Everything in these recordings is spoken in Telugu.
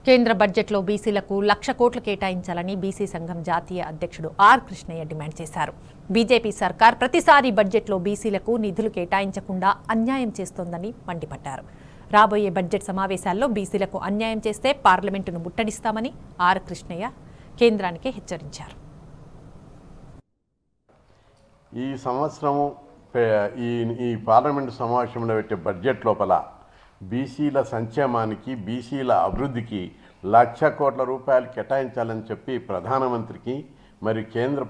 కేంద్ర బడ్జెట్లో బీసీలకు 1,00,000 కోట్లు కేటాయించాలని బీసీ సంఘం జాతీయ అధ్యక్షుడు ఆర్ కృష్ణయ్య డిమాండ్ చేశారు. బీజేపీ సర్కార్ ప్రతిసారి బడ్జెట్లో బీసీలకు నిధులు కేటాయించకుండా అన్యాయం చేస్తోందని మండిపడ్డారు. రాబోయే బడ్జెట్ సమావేశాల్లో బీసీలకు అన్యాయం చేస్తే పార్లమెంటును ముట్టడిస్తామని ఆర్ కృష్ణయ్య కేంద్రానికి హెచ్చరించారు. ఈ సంవత్సరము ఈ పార్లమెంటు సమావేశంలో పెట్టే బడ్జెట్ లోపల బీసీల సంక్షేమానికి బీసీల అభివృద్ధికి 1,00,000 కోట్ల రూపాయలు కేటాయించాలని చెప్పి ప్రధానమంత్రికి మరియు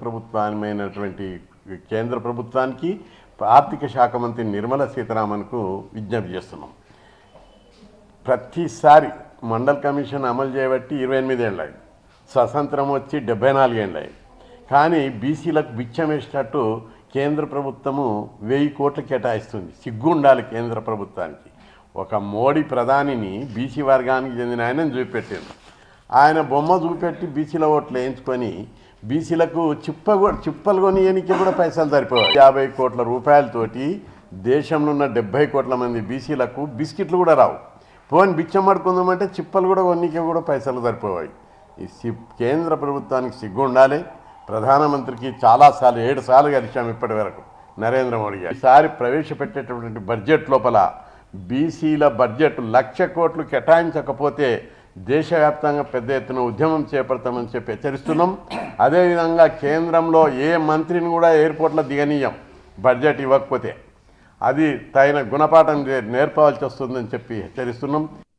కేంద్ర ప్రభుత్వానికి ఆర్థిక శాఖ మంత్రి నిర్మలా సీతారామన్కు విజ్ఞప్తి చేస్తున్నాం. ప్రతిసారి మండల్ కమిషన్ అమలు చేయబట్టి 28 ఏళ్ళు అయింది, స్వతంత్రం వచ్చి 74 ఏళ్ళు అయింది. కానీ బీసీలకు బిచ్చం వేసినట్టు కేంద్ర ప్రభుత్వము 1,000 కోట్లు కేటాయిస్తుంది. సిగ్గుండాలి కేంద్ర ప్రభుత్వానికి. ఒక మోడీ ప్రధానిని బీసీ వర్గానికి చెందిన ఆయనను చూపెట్టారు. ఆయన బొమ్మ చూపెట్టి బీసీల ఓట్లు వేయించుకొని బీసీలకు చిప్పలు కొనియనికి కూడా పైసలు సరిపోవాలి. 50 కోట్ల రూపాయలతోటి దేశంలో ఉన్న 70 కోట్ల మంది బీసీలకు బిస్కెట్లు కూడా రావు. పోని బిచ్చం పడుకుందామంటే చిప్పలు కూడా కొన్నికి కూడా పైసలు సరిపోవాలి. ఈ కేంద్ర ప్రభుత్వానికి సిగ్గు ఉండాలి. ప్రధానమంత్రికి చాలాసార్లు 7 సార్లు కలిసాం ఇప్పటి వరకు నరేంద్ర మోడీ గారు. ఈసారి ప్రవేశపెట్టేటటువంటి బడ్జెట్ లోపల బీసీల బడ్జెట్ 1,00,000 కోట్లు కేటాయించకపోతే దేశవ్యాప్తంగా పెద్ద ఎత్తున ఉద్యమం చేపడతామని చెప్పి హెచ్చరిస్తున్నాం. అదేవిధంగా కేంద్రంలో ఏ మంత్రిని కూడా ఎయిర్పోర్ట్లో దిగనీయం బడ్జెట్ ఇవ్వకపోతే. అది తగిన గుణపాఠం నేర్పవలసి వస్తుందని చెప్పి హెచ్చరిస్తున్నాం.